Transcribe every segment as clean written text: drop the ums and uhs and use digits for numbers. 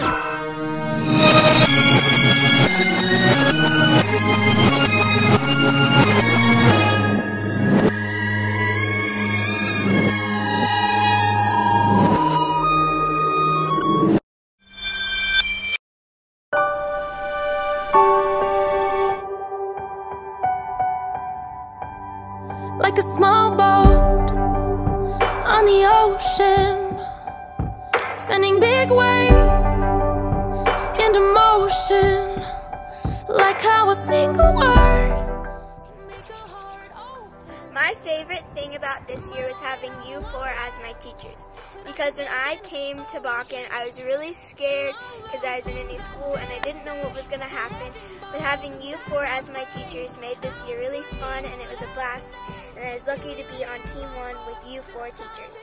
Like a small boat on the ocean, sending big waves into motion. Like how a single word can make a heart open. My favorite thing about this year was having you four as my teachers. Because when I came to Bakken, I was really scared because I was in a new school and I didn't know what was going to happen. But having you four as my teachers made this year really fun, and it was a blast. And I was lucky to be on Team 1 with you four teachers.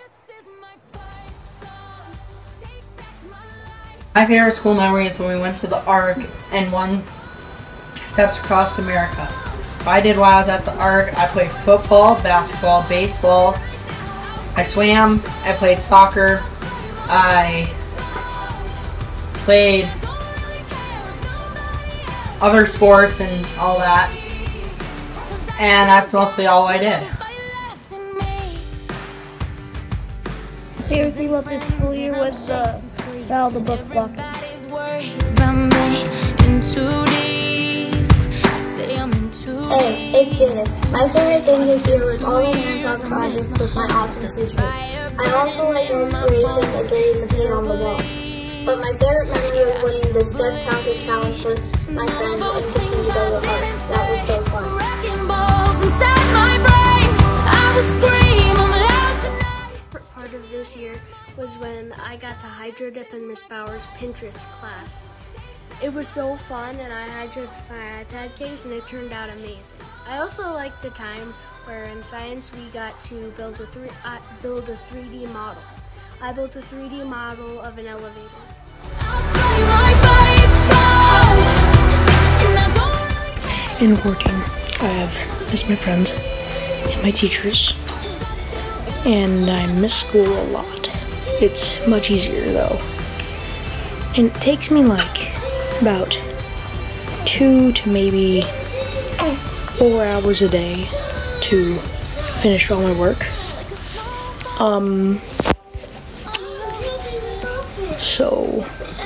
My favorite school memory is when we went to the ARC and won Steps Across America. What I did while I was at the ARC, I played football, basketball, baseball. I swam, I played soccer, I played other sports and all that, and that's mostly all I did. Favorite thing about this school year was the Battle of the Book Block. Hey, it's Janice. My favorite thing this year was all the hands-on projects with my awesome teachers. I also like the inspirations of getting the paint on the wall. But my favorite memory was winning the Step Counter Challenge with my friends and kissing each other hard. That was so fun. Part of this year was when I got to hydro dip in Miss Bauer's Pinterest class. It was so fun, and I hydro dipped my iPad case, and it turned out amazing. I also liked the time where in science we got to build a 3D model. I built a 3D model of an elevator. In working, I have missed my friends and my teachers, and I miss school a lot. It's much easier though, and it takes me like about 2 to maybe 4 hours a day to finish all my work. So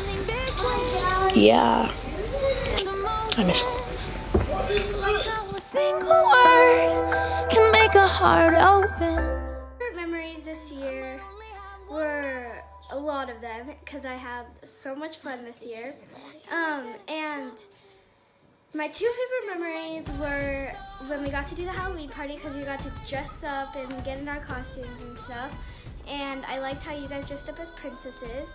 yeah, I miss school. A single word can make a heart open. Memories this year were a lot of them because I had so much fun this year. And my 2 favorite memories were when we got to do the Halloween party because we got to dress up and get in our costumes and stuff. And I liked how you guys dressed up as princesses.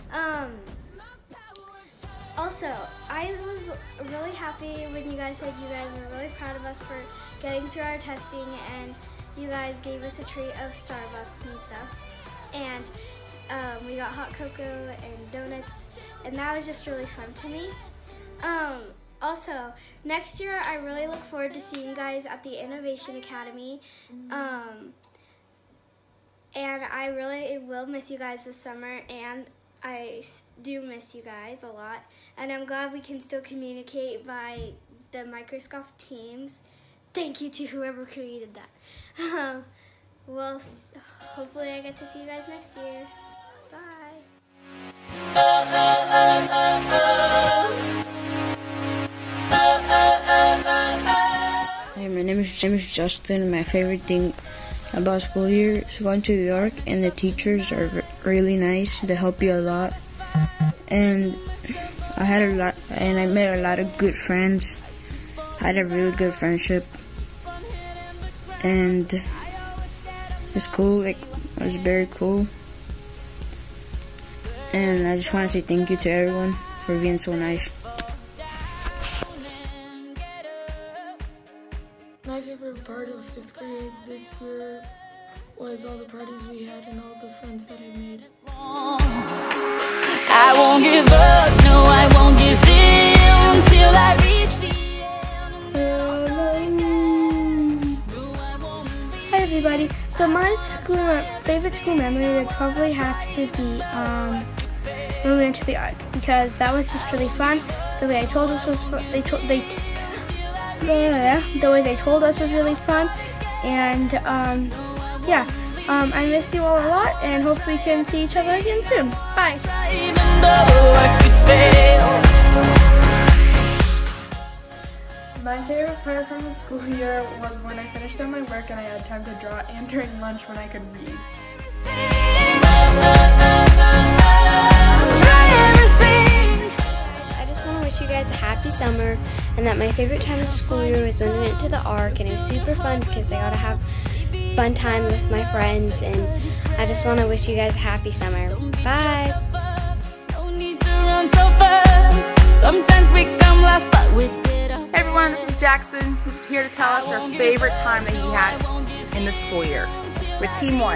Also, I was really happy when you guys said you guys were really proud of us for getting through our testing, and you guys gave us a treat of Starbucks and stuff. And we got hot cocoa and donuts, and that was just really fun to me. Also, next year I really look forward to seeing you guys at the Innovation Academy. And I really will miss you guys this summer, and I do miss you guys a lot. And I'm glad we can still communicate by the Microsoft Teams. Thank you to whoever created that. Well, hopefully I get to see you guys next year. Bye. Hi, my name is Justin. My favorite thing about school year is going to the ARC, and the teachers are really nice. They help you a lot, and I met a lot of good friends. I had a really good friendship, and it's cool. It was very cool, and I just want to say thank you to everyone for being so nice. My favorite part of 5th grade this year was all the parties we had and all the friends that I made. I won't give up, no I won't give in till I reach the end. Hi everybody. So my favorite school memory would probably have to be when we went to the Ark, because that was just really fun. The way they told us was really fun, and yeah, I miss you all a lot, and hope we can see each other again soon. Bye. My favorite part from the school year was when I finished all my work and I had time to draw, and during lunch when I could read. I just want to wish you guys a happy summer, and that my favorite time of the school year was when we went to the Ark, and it was super fun because I got to have fun time with my friends, and I just want to wish you guys a happy summer. Bye. Hey everyone, this is Jackson, who's here to tell us our favorite time that he had in the school year with Team 1.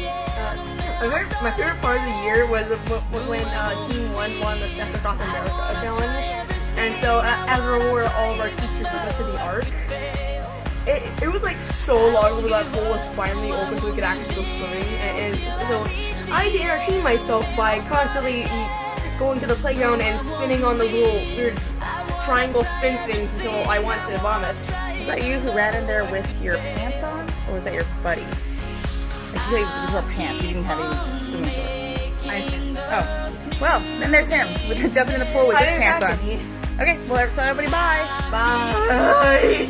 My favorite part of the year was when Team 1 won the Step Across America Challenge. And so as a reward, all of our teachers took us to the Ark. It was like so long before that pool was finally open so we could actually go swimming. And so I had to entertain myself by constantly going to the playground and spinning on the little weird triangle spin things until I wanted to vomit. Was that you who ran in there with your pants on, or was that your buddy? Like you just wore pants, you didn't have any swimming shorts. Oh, well, then there's him, jumping in the pool with his pants on. Okay, well, tell everybody bye. Bye.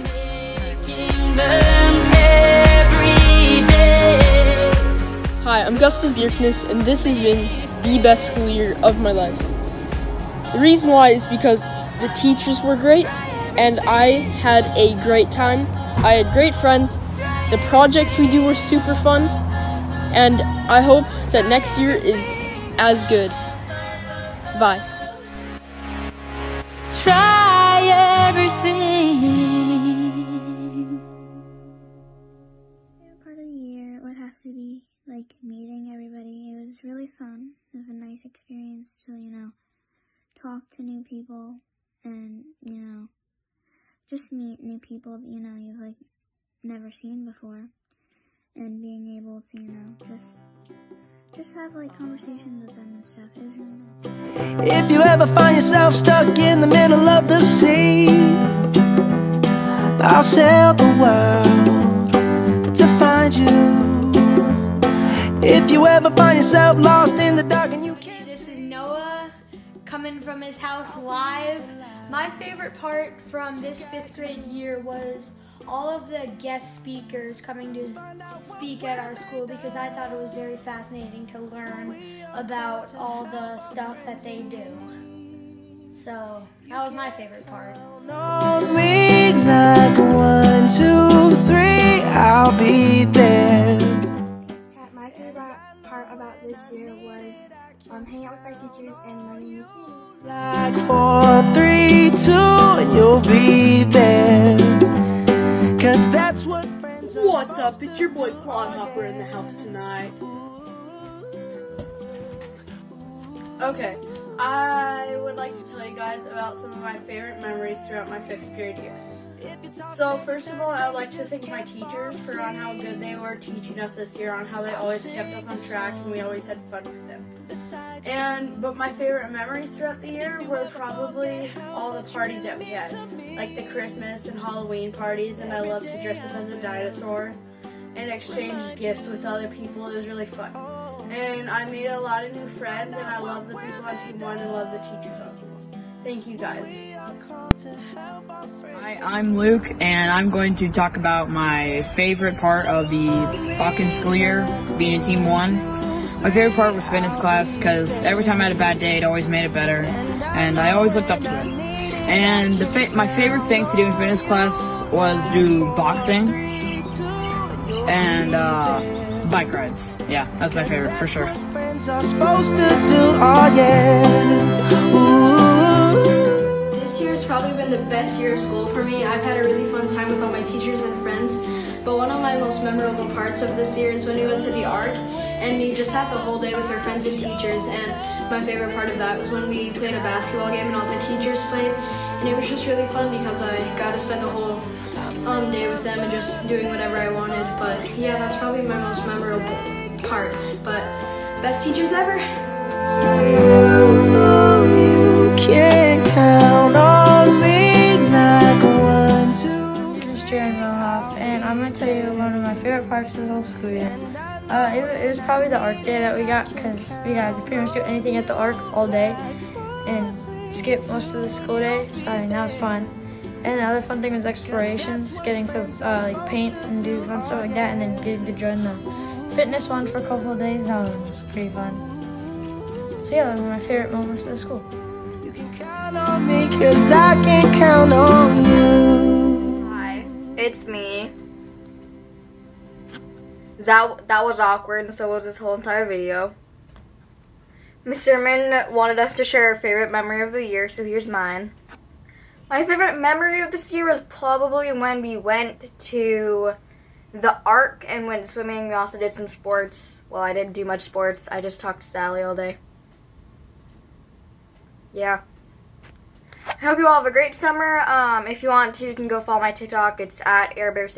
Hi, I'm Gustin Bjerknes, and this has been the best school year of my life. The reason why is because the teachers were great, and I had a great time. I had great friends. The projects we do were super fun, and I hope that next year is as good. Bye. Try everything. Favorite part of the year would have to be like meeting everybody. It was really fun. It was a nice experience to, talk to new people and, just meet new people, you've like never seen before, and being able to, just have like conversations with them and stuff. It was really nice. If you ever find yourself stuck in the middle of the sea, I'll sail the world to find you. If you ever find yourself lost in the dark and you can't. This is Noah coming from his house live. My favorite part from this 5th grade year was all of the guest speakers coming to speak at our school, because I thought it was very fascinating to learn about all the stuff that they do. So that was my favorite part. Me like 1, 2, 3, I'll be there. My favorite part about this year was hanging out with my teachers and learning new things. Like 4, 3, 2, and you'll be there. 'Cause that's what friends are. What's up? It's your boy Clodhopper in the house tonight. Okay, I would like to tell you guys about some of my favorite memories throughout my 5th grade year. So first of all, I would like to thank my teachers for on how good they were teaching us this year, on how they always kept us on track and we always had fun with them. But my favorite memories throughout the year were probably all the parties that we had, like the Christmas and Halloween parties, and I loved to dress up as a dinosaur and exchange gifts with other people. It was really fun. And I made a lot of new friends, and I love the people on Team 1 and love the teachers on Team 1. Thank you guys. Hi, I'm Luke, and I'm going to talk about my favorite part of the Hawkins school year, being in Team 1. My favorite part was fitness class, because every time I had a bad day, it always made it better, and I always looked up to it. And my favorite thing to do in fitness class was do boxing and bike rides. Yeah, that's my favorite for sure. This year has probably been the best year of school for me. I've had a really fun time with all my teachers and friends. But one of my most memorable parts of this year is when we went to the Ark and we just had the whole day with our friends and teachers. And my favorite part of that was when we played a basketball game and all the teachers played. And it was just really fun because I got to spend the whole day with them and just doing whatever I wanted. But yeah, that's probably my most memorable part. But best teachers ever. most of the whole school year. It was probably the art day that we got because we got to pretty much do anything at the ARC all day and skip most of the school day. So I mean, that was fun. And the other fun thing was explorations, getting to like paint and do fun stuff like that, and then getting to join the fitness one for a couple of days. That was pretty fun. So yeah, those were my favorite moments of the school. You can count on me 'cause I can count on you. Hi, it's me. That was awkward, and so was this whole entire video. Ms. Zimmerman wanted us to share our favorite memory of the year, so here's mine. My favorite memory of this year was probably when we went to the ARC and went swimming. We also did some sports. Well, I didn't do much sports. I just talked to Sally all day. Yeah. I hope you all have a great summer. If you want to, you can go follow my TikTok. It's at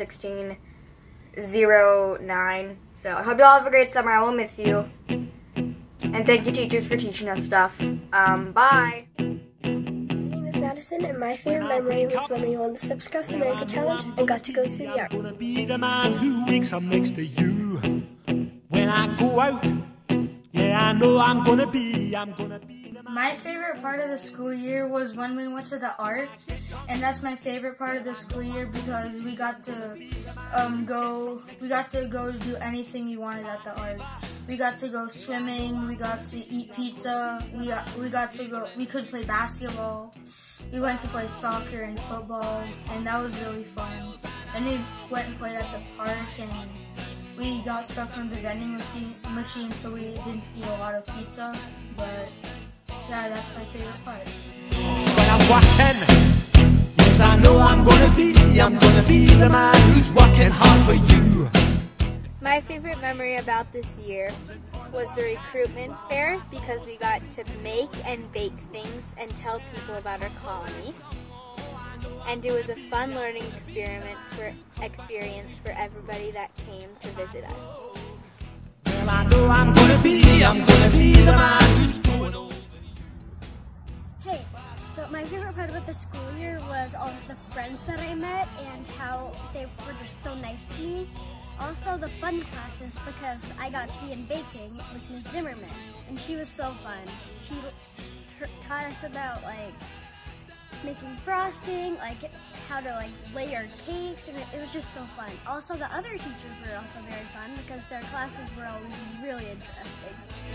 airbear1609. So I hope you all have a great summer. I will miss you. And thank you, teachers, for teaching us stuff. Bye. Madison, and my favorite memory was when we won the Steps Across America Challenge and got to go to the ARC. I'm gonna be the man who wakes up next to you when I go out. Yeah, I know I'm gonna be My favorite part of the school year was when we went to the ARC, and that's my favorite part of the school year because we got to go do anything we wanted at the ARC. We got to go swimming, we got to eat pizza, we could play basketball. We went to play soccer and football, and that was really fun. Then we went and played at the park, and we got stuff from the vending machine, so we didn't eat a lot of pizza. But yeah, that's my favorite part. When I'm walking, yes, I know I'm gonna be the man who's working hard for you. My favorite memory about this year was the recruitment fair because we got to make and bake things and tell people about our colony. And it was a fun learning experience for everybody that came to visit us. Well, I know I'm gonna be the man who's going over. Hey, so my favorite part about the school year was all the friends that I met and how they were just so nice to me. Also the fun classes because I got to be in baking with Ms. Zimmerman and she was so fun. She taught us about like making frosting, like how to like layer cakes, and it was just so fun. Also the other teachers were also very fun because their classes were always really interesting.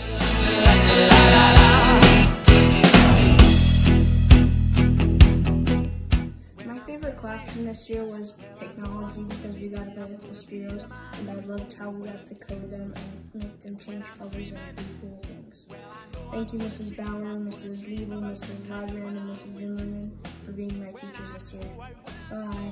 My favorite class from this year was technology because we got to play with the spheres, and I loved how we got to code them and make them change colors and do cool things. Thank you, Mrs. Bauer, Mrs. Liebel, Mrs. Librand, and Mrs. Zimmerman for being my teachers this year. Bye.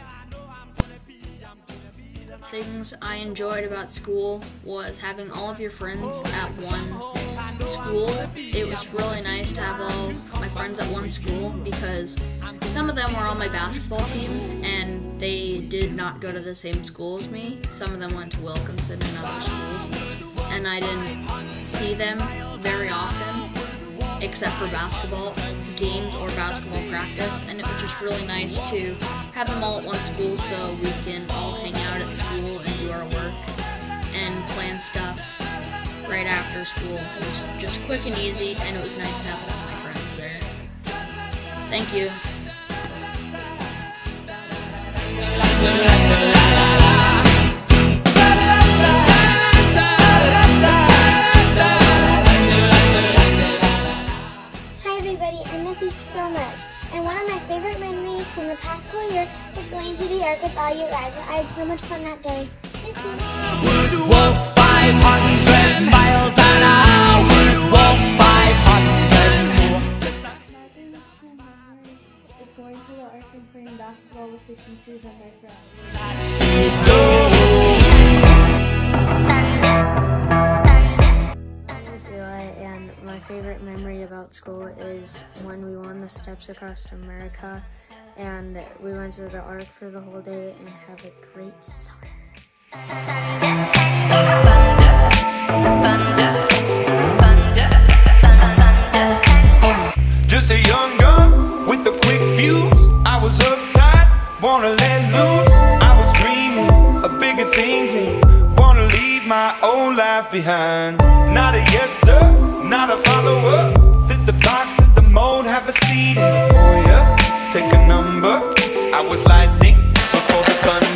Things I enjoyed about school was having all of your friends at one school. It was really nice to have all my friends at one school because some of them were on my basketball team and they did not go to the same school as me. Some of them went to Wilkinson and other schools, and I didn't see them very often except for basketball games or basketball practice, and it was just really nice to have them all at one school so we can all hang out at school and do our work and plan stuff right after school. It was just quick and easy, and it was nice to have all my friends there. Thank you. So much, and one of my favorite memories from the past school year is going to the ARC with all you guys. I had so much fun that day. Thank you. Walk 500 miles an hour. Walk 500. My favorite school memory is going to the ARC and playing basketball with the teachers and my friends. And my favorite memory about school is when we won the Steps Across America and we went to the ARC for the whole day and have a great summer. Just a young gun with a quick fuse. I was uptight, wanna let loose. I was dreaming of bigger things and left behind. Not a yes sir, not a follower. Fit the box, fit the mold, have a seat in the foyer. Take a number. I was lightning before the thunder.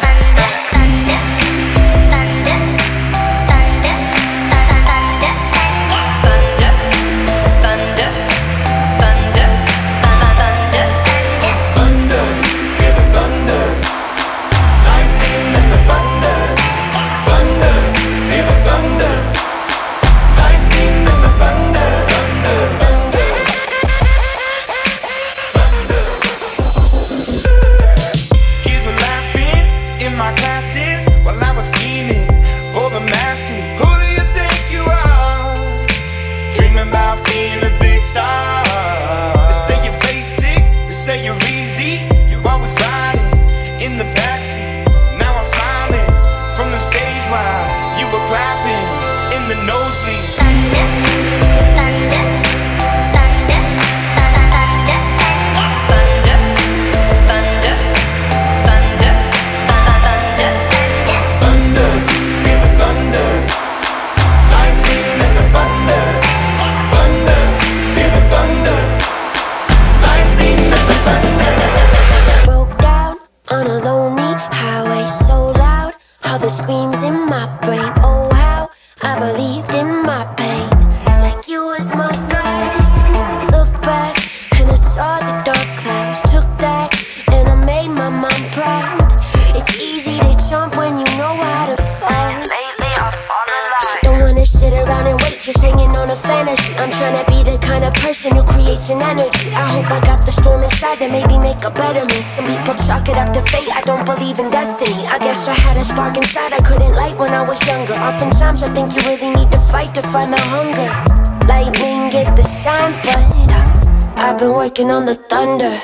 Screams in my brain, oh how I believed in my pain, like you was my guide. Look back and I saw the dark clouds, took that and I made my mom proud. It's easy to jump when you know how to fall. Lately I've fallen alive. Don't wanna sit around and wait, just hanging on a fantasy. I'm trying to be the kind of person who creates an energy. I hope I got the storm inside to maybe make a better me. Some people chalk it up to fate, I don't believe in destiny. I guess I had a spark inside I couldn't light when I was younger. Oftentimes I think you really need to fight to find the hunger. Lightning gets the shine, but I've been working on the thunder.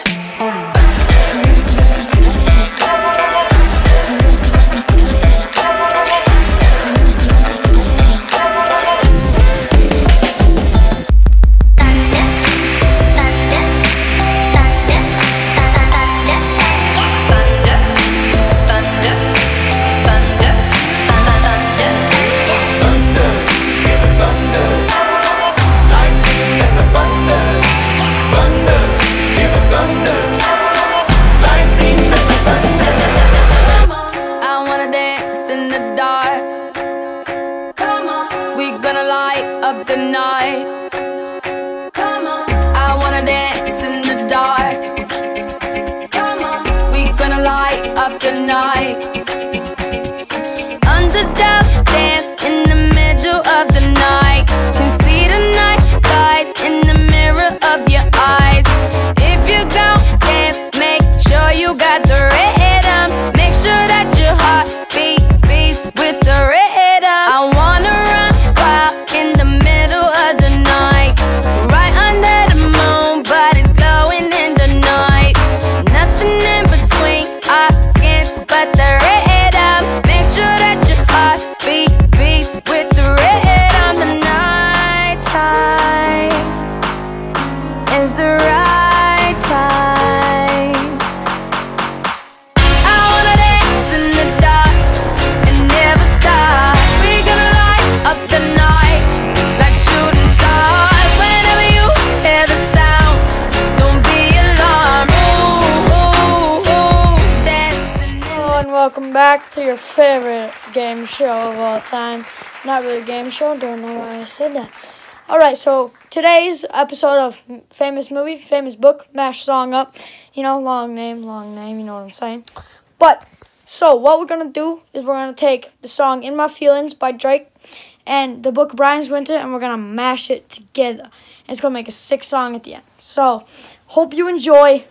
Welcome back to your favorite game show of all time. Not really a game show, don't know why I said that. Alright, so today's episode of Famous Movie, Famous Book, Mash Song Up. You know, long name, you know what I'm saying. But, so what we're going to do is we're going to take the song In My Feelings by Drake and the book Brian's Winter, and we're going to mash it together. And it's going to make a sick song at the end. So, hope you enjoy.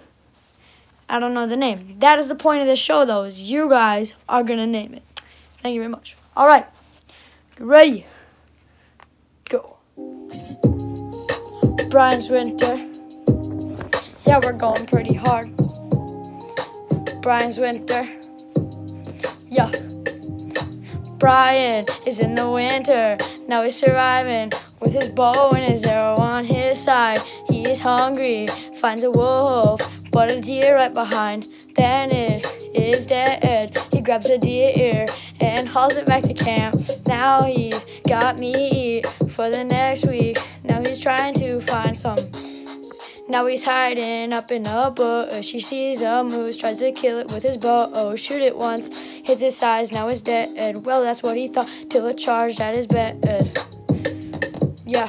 I don't know the name. That is the point of this show, though, is you guys are going to name it. Thank you very much. All right. Get ready. Go. Brian's Winter. Yeah, we're going pretty hard. Brian's Winter. Yeah. Brian is in the winter. Now he's surviving with his bow and his arrow on his side. He is hungry, finds a wolf, but a deer right behind. Then it is dead. He grabs a deer ear and hauls it back to camp. Now he's got meat for the next week. Now he's trying to find some. Now he's hiding up in a bush. He sees a moose, tries to kill it with his bow. Shoot it once, hits his size, now it's dead. Well, that's what he thought till it charged at his bed. Yeah.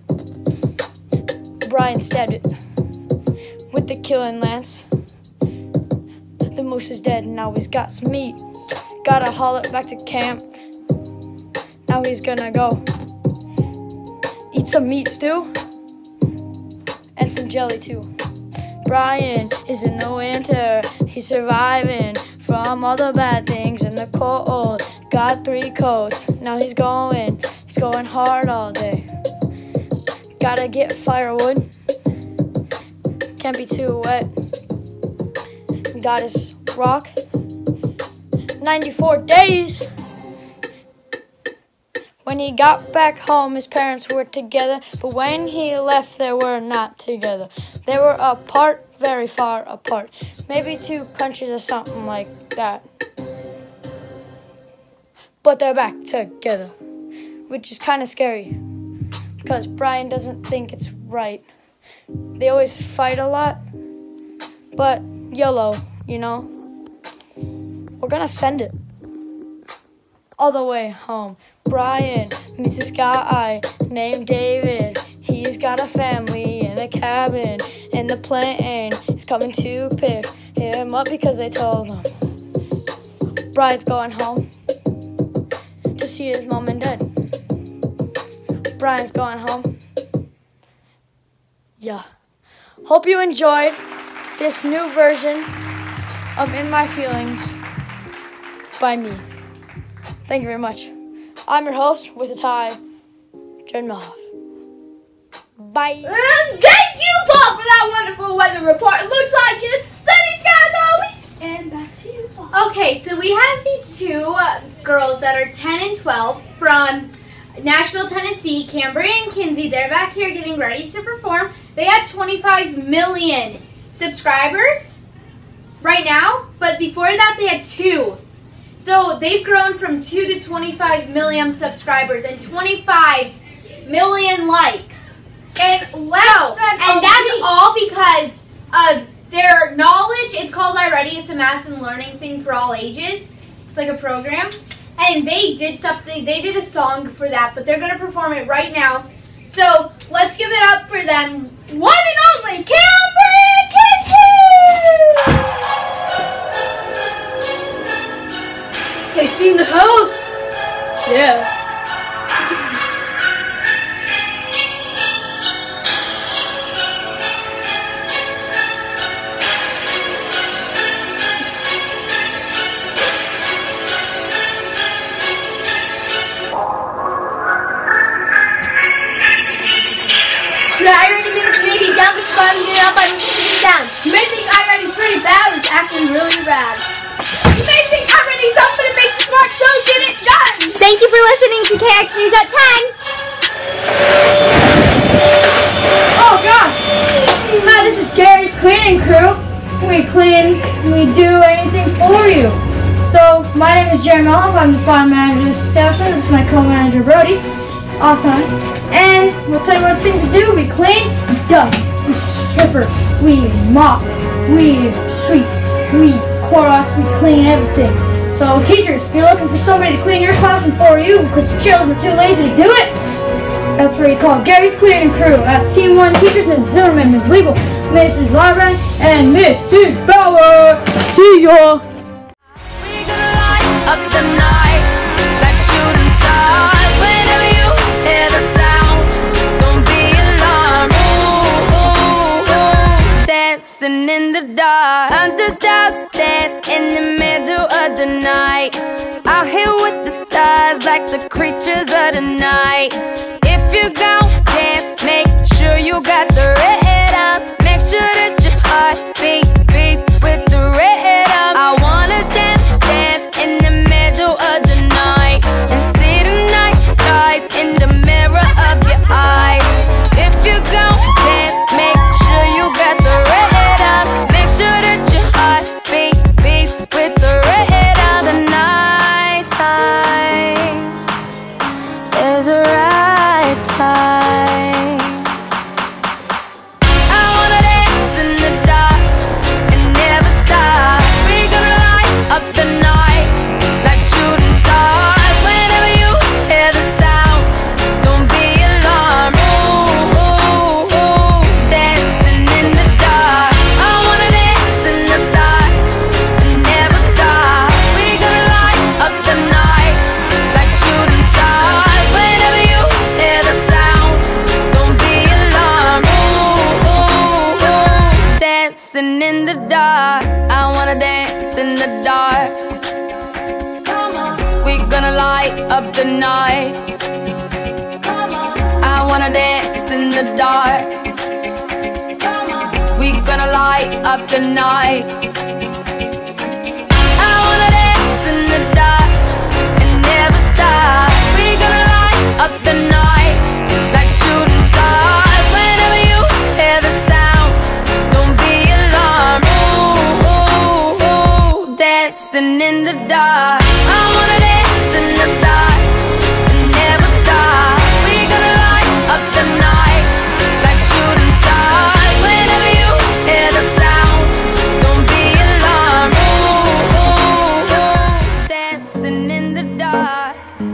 Brian stabbed it with the killing lance. The moose is dead, now he's got some meat. Gotta haul it back to camp. Now he's gonna go eat some meat stew and some jelly too. Brian is in the winter, he's surviving from all the bad things in the cold. Got 3 coats, now he's going hard all day. Gotta get firewood, can't be too wet. Got his rock, 94 days. When he got back home, his parents were together, but when he left, they were not together. They were apart, very far apart. Maybe 2 countries or something like that. But they're back together, which is kind of scary, because Brian doesn't think it's right. They always fight a lot, but YOLO, you know? We're gonna send it all the way home. Brian meets this guy named David. He's got a family in a cabin, and the plane is coming to pick him up because they told him Brian's going home to see his mom and dad. Brian's going home. Yeah. Hope you enjoyed this new version of In My Feelings by me. Thank you very much. I'm your host with a tie, Jen Malhoff. Bye. And thank you, Paul, for that wonderful weather report. It looks like it's sunny skies all week. And back to you, Paul. Okay, so we have these 2 girls that are 10 and 12 from Nashville, Tennessee, Cambria and Kinsey. They're back here getting ready to perform. They had 25 million subscribers right now, but before that they had 2. So they've grown from 2 to 25 million subscribers and 25 million likes. And that's all because of their knowledge. It's called iReady. It's a math and learning thing for all ages. It's like a program. And they did something. They did a song for that, but they're going to perform it right now. So let's give it up for them. One and only, Cambria and Kinsey! Okay, sing the host. Yeah. You may think iReady's pretty bad, but it's actually really rad. You may think iReady's up, but it makes it smart, so get it done! Thank you for listening to KX News at 10. Oh gosh! Hi, this is Gary's cleaning crew. We clean, we do anything for you. So, my name is Jeremy Malhoff. I'm the farm manager of Southland. This is my co-manager Brody. Awesome. And we'll tell you what things we do. We clean, we dust, we swiffer, we mop, we sweep, we Clorox, we clean everything. So teachers, if you're looking for somebody to clean your classroom for you because the children are too lazy to do it, that's where you call Gary's Cleaning Crew at Team 1 Teachers, Mrs. Zimmerman, Ms. Legal, Mrs. Lyran, and Mrs. Bauer. See ya! We gonna light up the night like shooting stars. Whenever you hear the sound, don't be alarmed. Ooh, ooh, ooh. Dancing in the dark, underdogs dance in the middle of the night. Out here with the stars like the creatures of the night. If you gon' dance, make sure you got the rhythm. Make sure that your heartbeat beats with the rhythm. I wanna dance, dance in the middle of the night and see the night skies in the mirror of your eyes. If you gon' dance, make sure you got the rhythm. Make sure that your heartbeat beats with the rhythm. The night time dancing in the dark. I wanna dance in the dark. We're gonna light up the night. I wanna dance in the dark. We're gonna light up the night. I wanna dance in the dark and never stop. We're gonna light up the night like shooting stars. Whenever you hear the sound, don't be alarmed. Ooh, ooh, ooh, dancing in the dark. I wanna dance in the dark and never stop. We're gonna light up the night like shooting stars. Whenever you hear the sound, don't be alarmed. Ooh, ooh, ooh, dancing in the dark.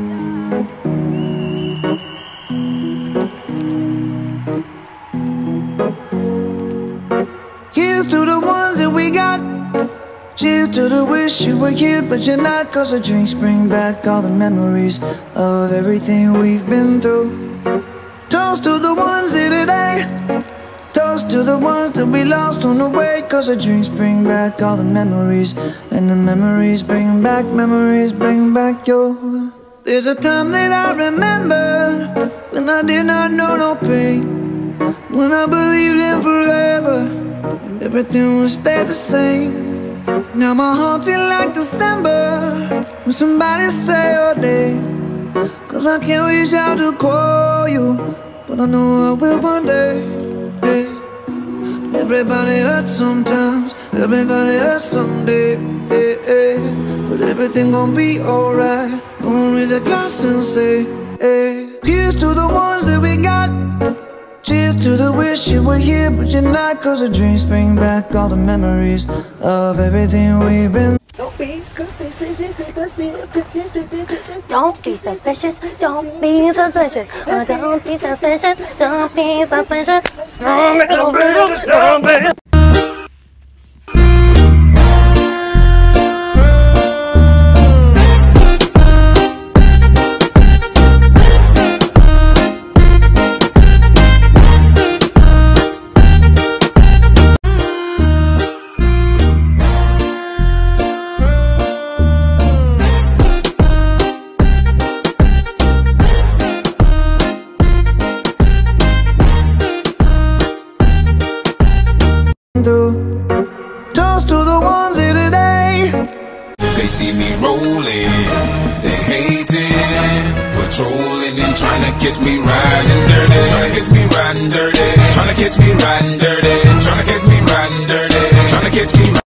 Here's to the ones that we got. Cheers to the wish you were here but you're not. Cause the drinks bring back all the memories of everything we've been through. Toast to the ones here today. Toast to the ones that we lost on the way. Cause the drinks bring back all the memories. And the memories bring back your. There's a time that I remember when I did not know no pain, when I believed in forever and everything would stay the same. Now my heart feel like December when somebody say your name. Cause I can't reach out to call you, but I know I will one day. Yeah. Everybody hurts sometimes, everybody hurts someday. Yeah, yeah. But everything gon' be alright. Gonna raise a glass and say, hey. Here's to the ones that we got. Cheers to the wish you were here but you're not. Cause the drinks bring back all the memories of everything we've been. Don't be suspicious, don't be suspicious, don't be suspicious, don't be suspicious, don't be suspicious. Toast to the ones here today. They see me rolling, they hating, patrolling and trying to catch me riding dirty, trying to catch me riding dirty, trying to catch me riding dirty, trying to catch me riding dirty, trying to catch me